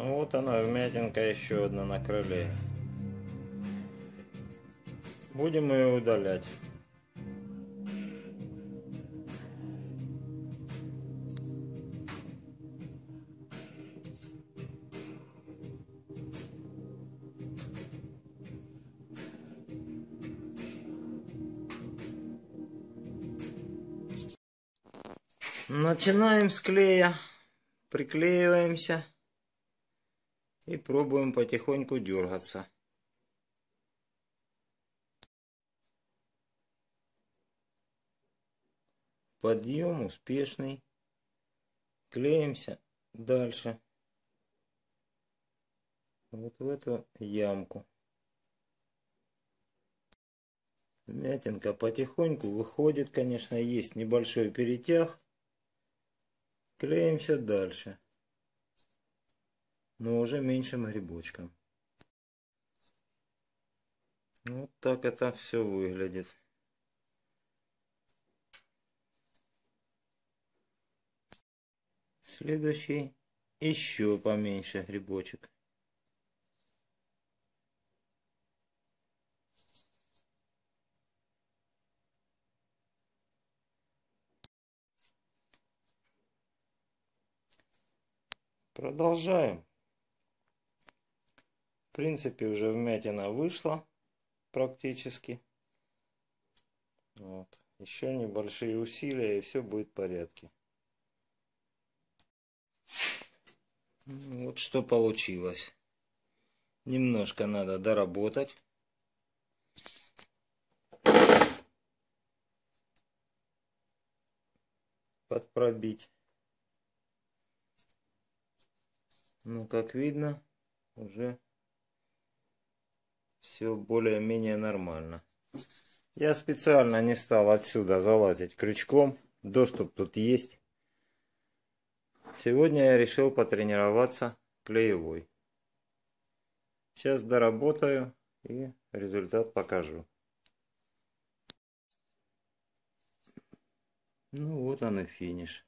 Вот она, вмятинка еще одна на крыле. Будем ее удалять. Начинаем с клея, приклеиваемся и пробуем потихоньку дергаться. Подъем успешный. Клеимся дальше. Вот в эту ямку. Вмятинка потихоньку выходит, конечно, есть небольшой перетяг. Клеимся дальше, но уже меньшим грибочком. Вот так это все выглядит. Следующий еще поменьше грибочек. Продолжаем. В принципе, уже вмятина вышла практически. Вот. Еще небольшие усилия, и все будет в порядке. Вот что получилось. Немножко надо доработать. Подпробить. Ну, как видно, уже все более-менее нормально. Я специально не стал отсюда залазить крючком. Доступ тут есть. Сегодня я решил потренироваться клеевой. Сейчас доработаю и результат покажу. Ну вот он и финиш.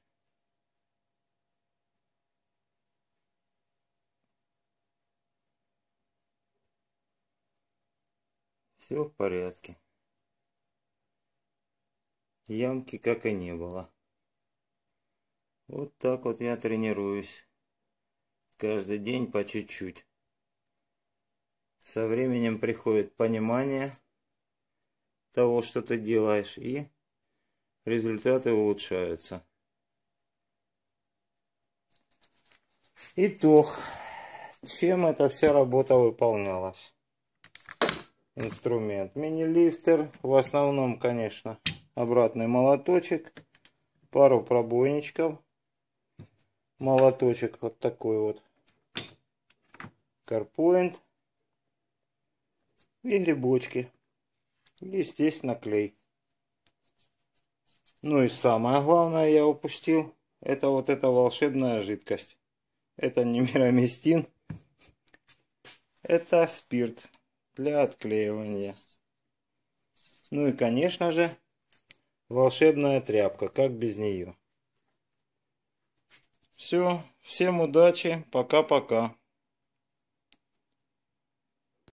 Все в порядке. Ямки как и не было. Вот так вот я тренируюсь. Каждый день по чуть-чуть. Со временем приходит понимание того, что ты делаешь, и результаты улучшаются. Итог. Чем эта вся работа выполнялась? Инструмент. Мини-лифтер. В основном, конечно, обратный молоточек. Пару пробойничков. Молоточек вот такой вот. Карпоинт. И грибочки. Естественно, клей. Ну и самое главное я упустил. Это вот эта волшебная жидкость. Это не мирамистин. Это спирт для отклеивания. Ну и, конечно же, волшебная тряпка. Как без нее? Все. Всем удачи. Пока-пока.